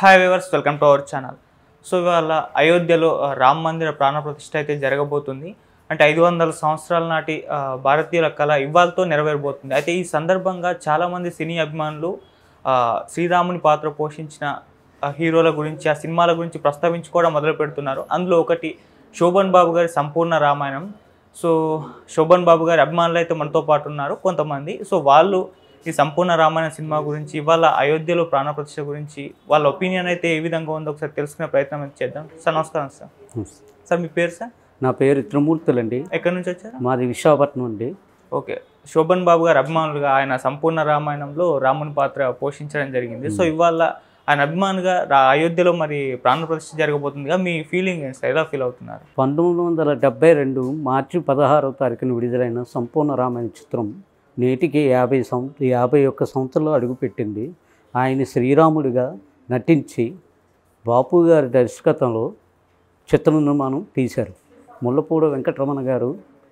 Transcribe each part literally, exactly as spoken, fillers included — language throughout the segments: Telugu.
Hi viewers, welcome to our channel. So ఇవాళ అయోధ్యలో రామ మందిర ప్రాణ ప్రతిష్ఠ అయితే జరగబోతుంది. అంటే ఐదు వందల సంవత్సరాల నాటి భారతీయుల కళ ఇవాళతో నెరవేరబోతుంది. అయితే ఈ సందర్భంగా చాలామంది సినీ అభిమానులు శ్రీరాముని పాత్ర పోషించిన హీరోల గురించి, ఆ సినిమాల గురించి ప్రస్తావించుకోవడం మొదలు పెడుతున్నారు. అందులో ఒకటి శోభన్ బాబు గారి సంపూర్ణ రామాయణం. సో శోభన్ బాబు గారి అభిమానులు అయితే మనతో పాటు ఉన్నారు కొంతమంది. సో వాళ్ళు ఈ సంపూర్ణ రామాయణ సినిమా గురించి, ఇవాళ అయోధ్యలో ప్రాణప్రతిష్ఠ గురించి వాళ్ళ ఒపీనియన్ అయితే ఏ విధంగా ఉందో ఒకసారి తెలుసుకునే ప్రయత్నం అయితే చేద్దాం. సార్ నమస్కారం. సార్ సార్ మీ పేరు? సార్ నా పేరు త్రిమూర్తులండి. ఎక్కడి నుంచి వచ్చారు? మాది విశాఖపట్నం అండి. ఓకే. శోభన్ బాబు గారి అభిమానులుగా ఆయన సంపూర్ణ రామాయణంలో రాముని పాత్ర పోషించడం జరిగింది. సో ఇవాళ ఆయన అభిమానుగా అయోధ్యలో మరి ప్రాణప్రతిష్ఠ జరగబోతుందిగా, మీ ఫీలింగ్ ఏంటి సార్? ఎలా ఫీల్ అవుతున్నారు? పంతొమ్మిది వందల డెబ్బై రెండు మార్చి పదహారవ తారీఖున విడుదలైన సంపూర్ణ రామాయణ చిత్రం నేటికి యాభై సం యాభై ఒక్క సంవత్సరంలో అడుగుపెట్టింది. ఆయన శ్రీరాముడిగా నటించి బాపు గారి దర్శకత్వంలో చిత్ర నిర్మాణం తీశారు. ముళ్ళపూడి వెంకటరమణ గారు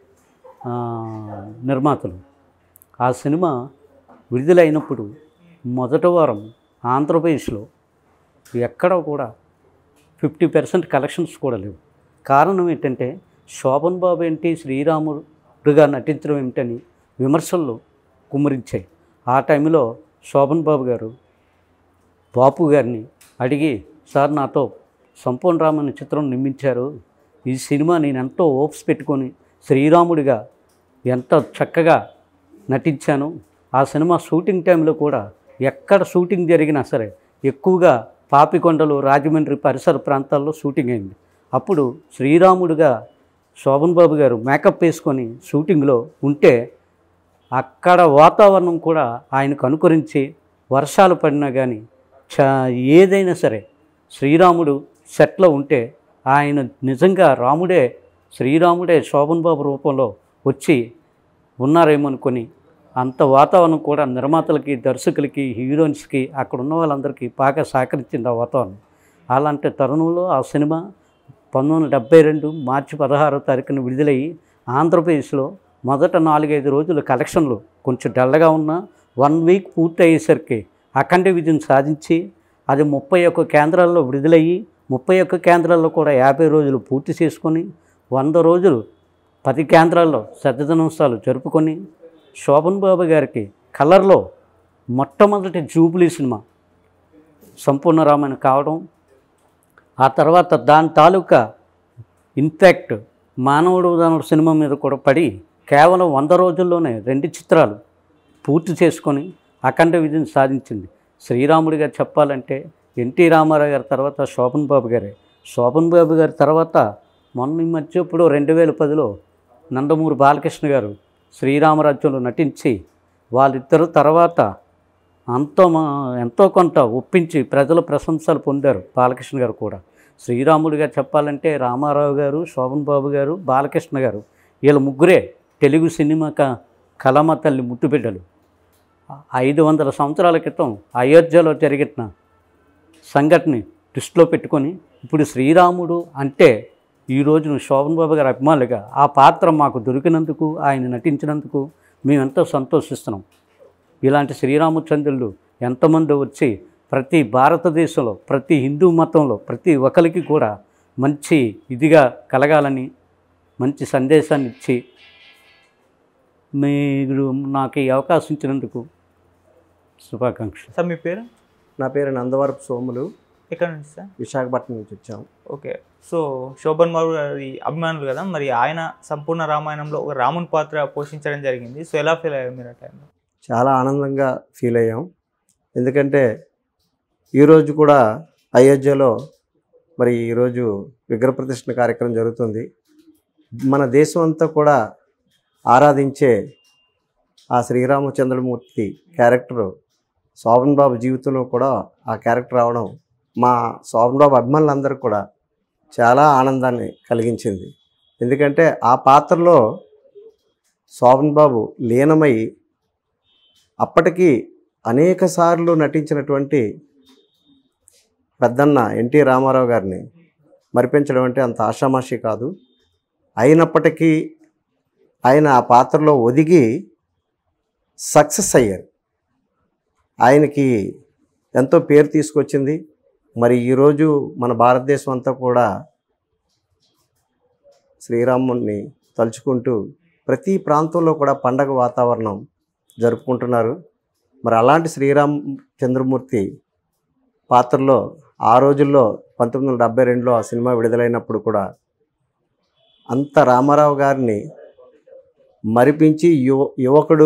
నిర్మాతలు. ఆ సినిమా విడుదలైనప్పుడు మొదటి వారం ఆంధ్రప్రదేశ్లో ఎక్కడ కూడా ఫిఫ్టీ పర్సెంట్ కలెక్షన్స్ కూడా లేవు. కారణం ఏంటంటే శోభన్ బాబు ఏంటి, శ్రీరాముడిగా నటించడం ఏమిటని విమర్శలు కుమ్మరించాయి. ఆ టైంలో శోభన్ బాబు గారు బాపు గారిని అడిగి, సార్ నాతో సంపూర్ణ రామాయణ చిత్రం నిర్మించారు, ఈ సినిమా నేను ఎంతో హోప్స్ పెట్టుకొని శ్రీరాముడిగా ఎంత చక్కగా నటించాను. ఆ సినిమా షూటింగ్ టైంలో కూడా ఎక్కడ షూటింగ్ జరిగినా సరే ఎక్కువగా పాపికొండలు, రాజమండ్రి పరిసర ప్రాంతాల్లో షూటింగ్ అయింది. అప్పుడు శ్రీరాముడిగా శోభన్ బాబు గారు మేకప్ వేసుకొని షూటింగ్లో ఉంటే అక్కడ వాతావరణం కూడా ఆయనకు అనుకరించి వర్షాలు పడినా కానీ చ ఏదైనా సరే శ్రీరాముడు సెట్లో ఉంటే ఆయన నిజంగా రాముడే, శ్రీరాముడే శోభన్ బాబు రూపంలో వచ్చి ఉన్నారేమనుకొని అంత వాతావరణం కూడా నిర్మాతలకి, దర్శకులకి, హీరోయిన్స్కి, అక్కడ ఉన్న వాళ్ళందరికీ బాగా సహకరించింది ఆ వాతావరణం. అలాంటి తరుణంలో ఆ సినిమా పంతొమ్మిది వందల డెబ్బై రెండు మార్చి పదహారో తారీఖున విడుదలయ్యి ఆంధ్రప్రదేశ్లో మొదట నాలుగైదు రోజులు కలెక్షన్లు కొంచెం డల్గా ఉన్న వన్ వీక్ పూర్తి అయ్యేసరికి అఖండ విజయం సాధించి అది ముప్పై ఒక్క కేంద్రాల్లో విడుదలయ్యి ముప్పై ఒక్క కేంద్రాల్లో కూడా యాభై రోజులు పూర్తి చేసుకొని వంద రోజులు పది కేంద్రాల్లో దినోత్సవాలు జరుపుకొని శోభన్ బాబు గారికి కలర్లో మొట్టమొదటి జూబ్లీ సినిమా సంపూర్ణ రామాయణ కావడం, ఆ తర్వాత దాని తాలూకా ఇంపాక్ట్ మానవుడు ఉదాహరణ సినిమా మీద కూడా పడి కేవలం వంద రోజుల్లోనే రెండు చిత్రాలు పూర్తి చేసుకొని అఖండ విజయం సాధించింది. శ్రీరాముడిగా చెప్పాలంటే ఎన్టీ రామారావు గారి తర్వాత శోభన్ బాబు గారే. శోభన్ బాబు గారి తర్వాత మొన్న ఈ మధ్య ఇప్పుడు రెండు వేల పదిలో నందమూరి బాలకృష్ణ గారు శ్రీరామరాజ్యంలో నటించి వాళ్ళిద్దరు తర్వాత అంతో ఎంతో కొంత ఒప్పించి ప్రజల ప్రశంసలు పొందారు. బాలకృష్ణ గారు కూడా శ్రీరాముడిగా చెప్పాలంటే రామారావు గారు, శోభన్ బాబు గారు, బాలకృష్ణ గారు, వీళ్ళ ముగ్గురే తెలుగు సినిమా కలమ తల్లి ముట్టుబిడ్డలు. ఐదు వందల సంవత్సరాల క్రితం అయోధ్యలో జరిగిన సంఘటనని దృష్టిలో పెట్టుకొని ఇప్పుడు శ్రీరాముడు అంటే ఈరోజు శోభన్ బాబు గారి అభిమానులుగా ఆ పాత్ర మాకు దొరికినందుకు, ఆయన నటించినందుకు మేమెంతో సంతోషిస్తున్నాం. ఇలాంటి శ్రీరామచంద్రులు ఎంతమంది వచ్చి ప్రతి భారతదేశంలో, ప్రతి హిందూ మతంలో ప్రతి ఒక్కరికి కూడా మంచి ఇదిగా కలగాలని మంచి సందేశాన్ని ఇచ్చి మీరు నాకు ఈ అవకాశం ఇచ్చినందుకు శుభాకాంక్షలు. సార్ మీ పేరు? నా పేరు నందవరపు సోములు. ఎక్కడ నుంచి సార్? విశాఖపట్నం నుంచి వచ్చాము. ఓకే. సో శోభన్ బాబు గారి అభిమానులు కదా, మరి ఆయన సంపూర్ణ రామాయణంలో ఒక రాముని పాత్ర పోషించడం జరిగింది. సో ఎలా ఫీల్ అయ్యారు మీరు ఆ టైంలో? చాలా ఆనందంగా ఫీల్ అయ్యాం. ఎందుకంటే ఈరోజు కూడా అయోధ్యలో మరి ఈరోజు విగ్రహప్రతిష్ఠ కార్యక్రమం జరుగుతుంది. మన దేశం అంతా కూడా ఆరాధించే ఆ శ్రీరామచంద్రమూర్తి క్యారెక్టరు శోభన్ బాబు జీవితంలో కూడా ఆ క్యారెక్టర్ రావడం మా శోభన్ బాబు అభిమానులందరూ కూడా చాలా ఆనందాన్ని కలిగించింది. ఎందుకంటే ఆ పాత్రలో శోభన్ బాబు లీనమై అప్పటికి అనేక సార్లు నటించినటువంటి పెద్దన్న ఎన్టీ రామారావు గారిని మరిపించడం అంటే అంత ఆషామాషి కాదు. అయినప్పటికీ ఆయన ఆ పాత్రలో ఒదిగి సక్సెస్ అయ్యారు. ఆయనకి ఎంతో పేరు తీసుకొచ్చింది. మరి ఈరోజు మన భారతదేశం అంతా కూడా శ్రీరాముని తలుచుకుంటూ ప్రతి ప్రాంతంలో కూడా పండగ వాతావరణం జరుపుకుంటున్నారు. మరి అలాంటి శ్రీరామ్ చంద్రమూర్తి పాత్రలో ఆ రోజుల్లో పంతొమ్మిది వందల డెబ్బై రెండులో ఆ సినిమా విడుదలైనప్పుడు కూడా అంత రామారావు గారిని మరిపించి యువ యువకుడు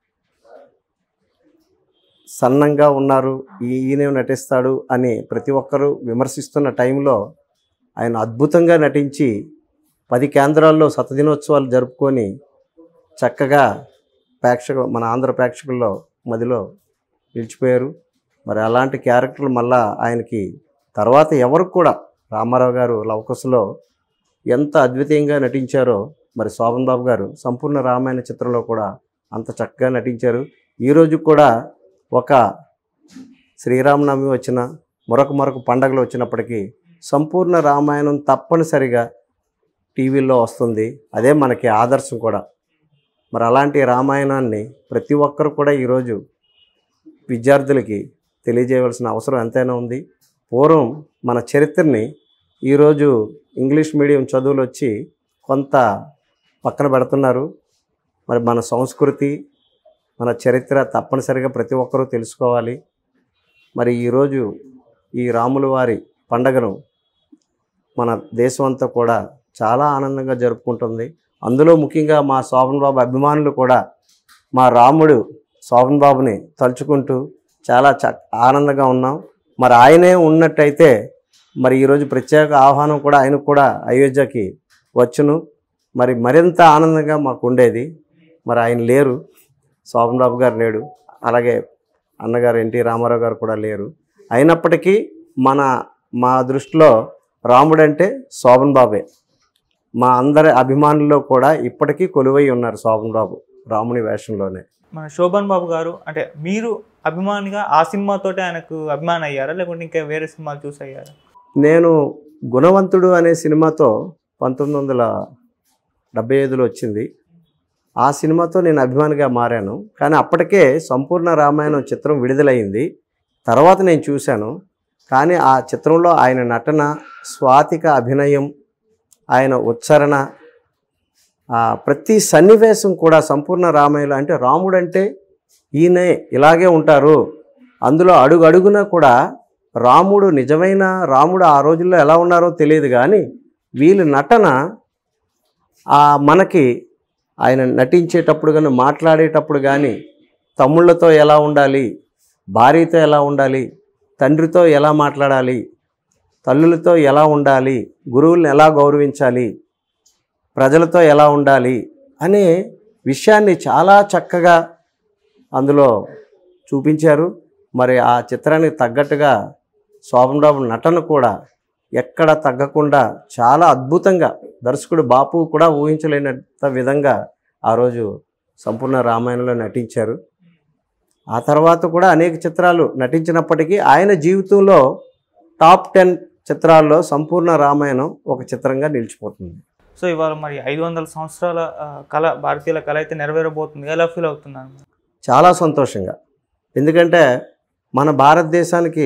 సన్నంగా ఉన్నారు, ఈయనే నటిస్తాడు అని ప్రతి ఒక్కరూ విమర్శిస్తున్న టైంలో ఆయన అద్భుతంగా నటించి పది కేంద్రాల్లో శతదినోత్సవాలు జరుపుకొని చక్కగా ప్రేక్షక మన ఆంధ్ర ప్రేక్షకుల్లో మదిలో నిలిచిపోయారు. మరి అలాంటి క్యారెక్టర్లు మళ్ళా ఆయనకి తర్వాత ఎవరు కూడా రామారావు గారు లవకుశలో ఎంత అద్వితీయంగా నటించారో మరి శోభన్ బాబు గారు సంపూర్ణ రామాయణ చిత్రంలో కూడా అంత చక్కగా నటించారు. ఈరోజు కూడా ఒక శ్రీరామనవమి వచ్చిన మరొక మరొక పండగలు వచ్చినప్పటికీ సంపూర్ణ రామాయణం తప్పనిసరిగా టీవీల్లో వస్తుంది. అదే మనకి ఆదర్శం కూడా. మరి అలాంటి రామాయణాన్ని ప్రతి ఒక్కరు కూడా ఈరోజు విద్యార్థులకి తెలియజేయవలసిన అవసరం ఎంతైనా ఉంది. పూర్వం మన చరిత్రని ఈరోజు ఇంగ్లీష్ మీడియం చదువులు వచ్చి కొంత పక్కన పెడుతున్నారు. మరి మన సంస్కృతి మన చరిత్ర తప్పనిసరిగా ప్రతి ఒక్కరూ తెలుసుకోవాలి. మరి ఈరోజు ఈ రాముల వారి పండగను మన దేశం అంతా కూడా చాలా ఆనందంగా జరుపుకుంటుంది. అందులో ముఖ్యంగా మా శోభన్ బాబు అభిమానులు కూడా మా రాముడు శోభన్ బాబుని తలుచుకుంటూ చాలా చ ఆనందంగా ఉన్నాం. మరి ఆయనే ఉన్నట్టయితే మరి ఈరోజు ప్రత్యేక ఆహ్వానం కూడా ఆయనకు కూడా అయోధ్యకి వచ్చును. మరి మరింత ఆనందంగా మాకు ఉండేది. మరి ఆయన లేరు, శోభన్ బాబు గారు లేడు, అలాగే అన్నగారు ఎన్టీ రామారావు గారు కూడా లేరు. అయినప్పటికీ మన మా దృష్టిలో రాముడంటే శోభన్ బాబే. మా అందరి అభిమానుల్లో కూడా ఇప్పటికీ కొలువై ఉన్నారు శోభన్ బాబు రాముని వేషంలోనే. మన శోభన్ బాబు గారు అంటే మీరు అభిమానిగా ఆ సినిమాతోటే ఆయనకు అభిమాని అయ్యారా, లేకుంటే ఇంకా వేరే సినిమాలు చూసి అయ్యారా? నేను గుణవంతుడు అనే సినిమాతో పంతొమ్మిది వందల డెబ్బై ఐదులో వచ్చింది. ఆ సినిమాతో నేను అభిమానిగా మారాను. కానీ అప్పటికే సంపూర్ణ రామాయణం చిత్రం విడుదలైంది. తర్వాత నేను చూశాను. కానీ ఆ చిత్రంలో ఆయన నటన, స్వాతిక అభినయం, ఆయన ఉచ్చారణ, ప్రతి సన్నివేశం కూడా సంపూర్ణ రామాయణం అంటే రాముడు అంటే ఈయనే ఇలాగే ఉంటారు. అందులో అడుగు అడుగున కూడా రాముడు నిజమైన రాముడు ఆ రోజుల్లో ఎలా ఉన్నారో తెలియదు, కానీ వీళ్ళ నటన మనకి ఆయన నటించేటప్పుడు కానీ మాట్లాడేటప్పుడు కానీ తమ్ముళ్ళతో ఎలా ఉండాలి, భార్యతో ఎలా ఉండాలి, తండ్రితో ఎలా మాట్లాడాలి, తల్లులతో ఎలా ఉండాలి, గురువులను ఎలా గౌరవించాలి, ప్రజలతో ఎలా ఉండాలి అనే విషయాన్ని చాలా చక్కగా అందులో చూపించారు. మరి ఆ చిత్రానికి తగ్గట్టుగా శోభన్ బాబు నటన కూడా ఎక్కడ తగ్గకుండా చాలా అద్భుతంగా దర్శకుడు బాపు కూడా ఊహించలేనంత విధంగా ఆ రోజు సంపూర్ణ రామాయణంలో నటించారు. ఆ తర్వాత కూడా అనేక చిత్రాలు నటించినప్పటికీ ఆయన జీవితంలో టాప్ టెన్ చిత్రాల్లో సంపూర్ణ రామాయణం ఒక చిత్రంగా నిలిచిపోతుంది. సో ఇవాళ మరి ఐదు వందల సంవత్సరాల కళ, భారతీయుల కళ అయితే నెరవేరబోతుంది. ఎలా ఫీల్ అవుతున్నాను? చాలా సంతోషంగా. ఎందుకంటే మన భారతదేశానికి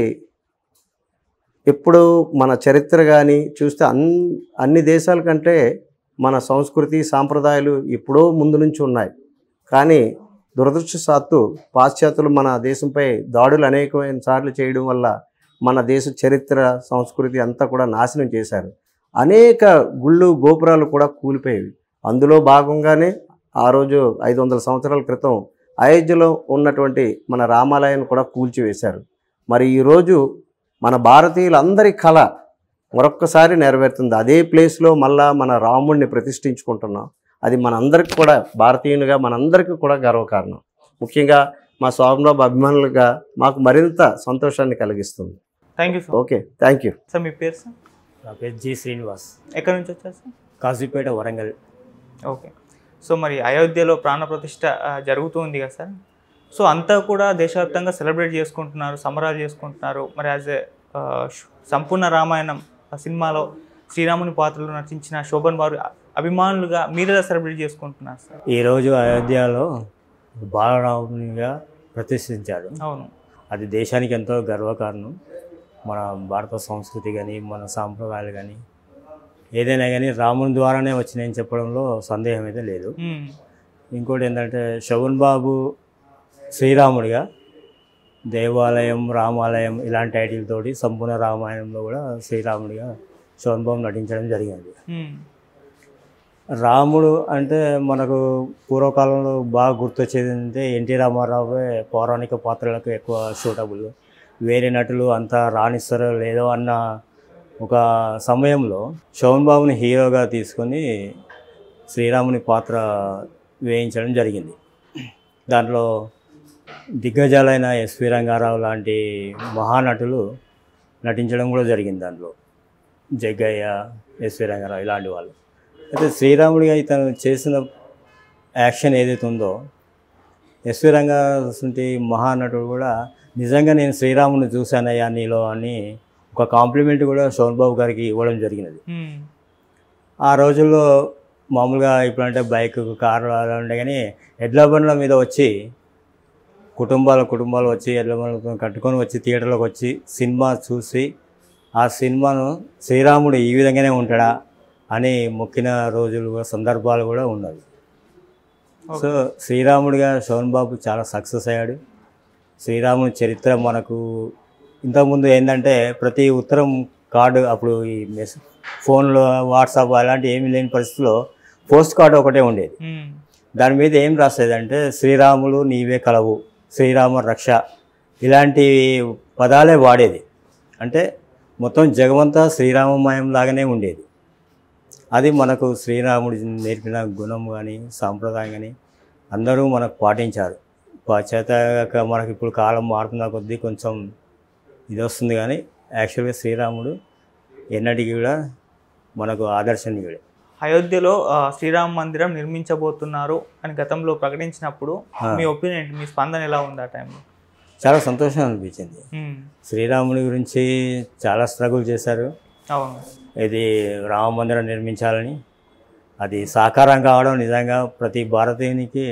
ఎప్పుడు మన చరిత్ర కానీ చూస్తే అన్ అన్ని దేశాల కంటే మన సంస్కృతి సాంప్రదాయాలు ఎప్పుడో ముందు నుంచి ఉన్నాయి. కానీ దురదృష్టవశాత్తు పాశ్చాత్యులు మన దేశంపై దాడులు అనేకమైన సార్లు చేయడం వల్ల మన దేశ చరిత్ర సంస్కృతి అంతా కూడా నాశనం చేశారు. అనేక గుళ్ళు గోపురాలు కూడా కూలిపోయేవి. అందులో భాగంగానే ఆ రోజు ఐదు వందల సంవత్సరాల క్రితం అయోధ్యలో ఉన్నటువంటి మన రామాలయాన్ని కూడా కూల్చివేశారు. మరి ఈరోజు మన భారతీయులందరి కళ మరొక్కసారి నెరవేరుతుంది. అదే ప్లేస్లో మళ్ళా మన రాముడిని ప్రతిష్ఠించుకుంటున్నాం. అది మనందరికీ కూడా భారతీయునిగా మనందరికీ కూడా గర్వకారణం. ముఖ్యంగా మా శోభన్ బాబు అభిమానులుగా మాకు మరింత సంతోషాన్ని కలిగిస్తుంది. Thank you sir. Okay, thank you sir. మీ పేరు సార్? నా పేరు జి శ్రీనివాస్. ఎక్కడి నుంచి వచ్చారు sir? Kazipet, Warangal. Okay. So మరి అయోధ్యలో ప్రాణప్రతిష్ఠ జరుగుతుంది కదా సార్. సో అంతా కూడా దేశవ్యాప్తంగా సెలబ్రేట్ చేసుకుంటున్నారు, సంబరాలు చేసుకుంటున్నారు. మరి యాజ్ ఏ సంపూర్ణ రామాయణం సినిమాలో శ్రీరాముని పాత్రలో నటించిన శోభన్ బాబు అభిమానులుగా మీరు ఎలా సెలబ్రేట్ చేసుకుంటున్నారు సార్? ఈరోజు అయోధ్యలో బాలరామునిగా ప్రతిష్ఠించారు. అవును, అది దేశానికి ఎంతో గర్వకారణం. మన భారత సంస్కృతి కానీ మన సాంప్రదాయాలు కానీ ఏదైనా కానీ రాముని ద్వారానే వచ్చినాయని చెప్పడంలో సందేహం అయితే లేదు. మ్మ్. ఇంకోటి ఏంటంటే శోభన్ బాబు శ్రీరాముడిగా దేవాలయం రామాలయం ఇలాంటి టైటిల్ తోటి సంపూర్ణ రామాయణంలో కూడా శ్రీరాముడిగా శోభన్ బాబు నటించడం జరిగింది. మ్మ్. రాముడు అంటే మనకు పూర్వకాలంలో బాగా గుర్తొచ్చేది అంటే ఎన్టీ రామారావు పౌరాణిక పాత్రలకు ఎక్కువ సూటబుల్, వేరే నటులు అంతా రాణిస్తారో లేదో అన్న ఒక సమయంలో శోభన్ బాబుని హీరోగా తీసుకొని శ్రీరాముని పాత్ర వేయించడం జరిగింది. దాంట్లో దిగ్గజాలైన ఎస్వి రంగారావు లాంటి మహానటులు నటించడం కూడా జరిగింది. దాంట్లో జగ్గయ్య, ఎస్వి రంగారావు ఇలాంటి వాళ్ళు. అయితే శ్రీరాముడిగా ఇతను చేసిన యాక్షన్ ఏదైతే ఉందో ఎస్వి రంగారావు మహానటుడు కూడా నిజంగా నేను శ్రీరాముని చూశానయ్యా నీలో అని ఒక కాంప్లిమెంట్ కూడా శోభన్ బాబు గారికి ఇవ్వడం జరిగినది. మ్మ్. ఆ రోజుల్లో మామూలుగా ఇప్పుడంటే బైక్ కార్లు అలా ఉండే కానీ ఎడ్ల బండ్ల మీద వచ్చి కుటుంబాల కుటుంబాలు వచ్చి ఎడ్ల బండ్లు కట్టుకొని వచ్చి థియేటర్లోకి వచ్చి సినిమా చూసి ఆ సినిమాను శ్రీరాముడు ఈ విధంగానే ఉంటాడా అని మొక్కిన రోజులు సందర్భాలు కూడా ఉన్నవి. సో శ్రీరాముడిగా శోభన్ బాబు చాలా సక్సెస్ అయ్యాడు. శ్రీరాముని చరిత్ర మనకు ఇంతకుముందు ఏంటంటే ప్రతి ఉత్తరం కార్డు అప్పుడు ఈ మెస్ ఫోన్లో వాట్సాప్ అలాంటి ఏమీ లేని పరిస్థితుల్లో పోస్ట్ కార్డు ఒకటే ఉండేది. మ్మ్. దాని మీద ఏం రాసేదంటే శ్రీరాములు నీవే కలవు, శ్రీరామ రక్ష ఇలాంటి పదాలే వాడేది. అంటే మొత్తం జగమంతా శ్రీరామమయం లాగానే ఉండేది. అది మనకు శ్రీరాముడు నేర్పిన గుణం కానీ సాంప్రదాయం కానీ అందరూ మనకు పాటించారు. పాశ్చాత్య మనకి ఇప్పుడు కాలం మారుతున్న కొద్దీ కొంచెం ఇది వస్తుంది కానీ యాక్చువల్గా శ్రీరాముడు ఎన్నటికీ కూడా మనకు ఆదర్శనీయుడే. అయోధ్యలో ఆ, శ్రీరామ మందిరం నిర్మించబోతున్నారు అని గతంలో ప్రకటించినప్పుడు మీ ఒపీనియన్ ఏంటి? మీ స్పందన ఎలా ఉంది ఆ టైంలో? చాలా సంతోషం అనిపించింది. మ్మ్. శ్రీరాముడి గురించి చాలా స్ట్రగుల్ చేశారు. అవును. ఇది రామ మందిరం నిర్మించాలని, అది సాకారం కావడం నిజంగా ప్రతి భారతీయునికి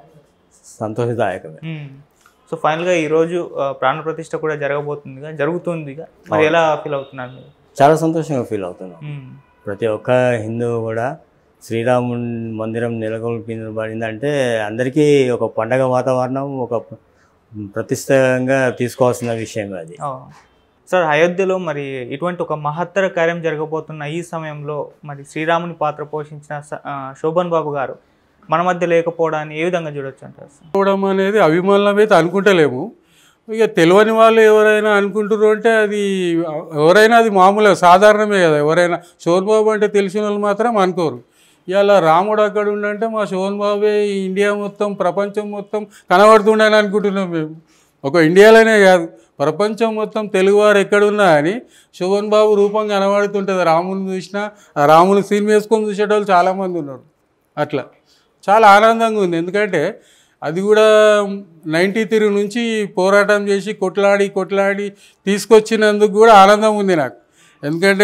సంతోషదాయకమే. మ్మ్. సో ఫైనల్గా ఈరోజు ఆ, ప్రాణ ప్రతిష్ఠ కూడా జరగబోతుందిగా జరుగుతుందిగా మరి ఎలా ఫీల్ అవుతున్నారు మీరు? చాలా సంతోషంగా ఫీల్ అవుతున్నాం. మ్మ్. ప్రతి ఒక్క హిందువు కూడా శ్రీరాముడి మందిరం నెలకొల్పబడిందంటే అందరికీ ఒక పండగ వాతావరణం, ఒక ప్రతిష్టంగా తీసుకోవాల్సిన విషయం అది. అవును సార్. అయోధ్యలో మరి ఇటువంటి ఒక మహత్తర కార్యం జరగబోతున్న ఈ సమయంలో మరి శ్రీరాముని పాత్ర పోషించిన స- ఆ, శోభన్ బాబు గారు మన మధ్య లేకపోవడాన్ని ఏ విధంగా చూడొచ్చు అంటారు సార్? పోవడం అనేది అభిమానం అయితే అనుకుంటలేము. ఇక తెలియని వాళ్ళు ఎవరైనా అనుకుంటారు అంటే అది ఎవరైనా అది మామూలుగా సాధారణమే కదా. ఎవరైనా శోభన్ బాబు అంటే తెలిసిన వాళ్ళు మాత్రం అనుకోరు. ఇవాళ రాముడు అక్కడ ఉండంటే మా శోభన్ బాబే ఈ ఇండియా మొత్తం ప్రపంచం మొత్తం కనబడుతుండని అనుకుంటున్నాం మేము. ఒక ఇండియాలోనే కాదు ప్రపంచం మొత్తం తెలుగువారు ఎక్కడున్నా అని శోభన్ బాబు రూపం కనబడుతుంటుంది. రాముని చూసినా ఆ రాముని సీన్ వేసుకొని చూసేటోళ్ళు చాలామంది ఉన్నారు. అట్లా చాలా ఆనందంగా ఉంది. ఎందుకంటే అది కూడా నైంటీ త్రీ నుంచి పోరాటం చేసి కొట్లాడి కొట్లాడి తీసుకొచ్చినందుకు కూడా ఆనందం ఉంది నాకు. ఎందుకంటే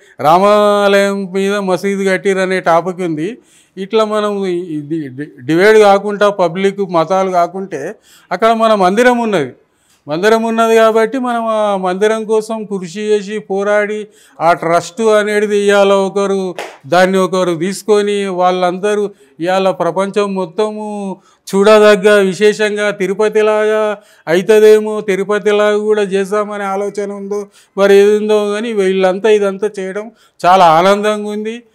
రామాలయం మీద మసీదు కట్టిరు అనే టాపిక్ ఉంది. ఇట్లా మనం ఇది డివైడ్ కాకుండా పబ్లిక్ మతాలు కాకుంటే అక్కడ మన మందిరం ఉన్నది. మందిరం ఉన్నది కాబట్టి మనం ఆ మందిరం కోసం కృషి చేసి పోరాడి ఆ ట్రస్ట్ అనేది ఇవాళ ఒకరు దాన్ని ఒకరు తీసుకొని వాళ్ళందరూ ఇవాళ ప్రపంచం మొత్తము చూడదగ్గ విశేషంగా తిరుపతిలాగా అవుతుందేమో, తిరుపతిలాగా కూడా చేద్దామనే ఆలోచన ఉందో మరి ఏదుందో కానీ వీళ్ళంతా ఇదంతా చేయడం చాలా ఆనందంగా ఉంది.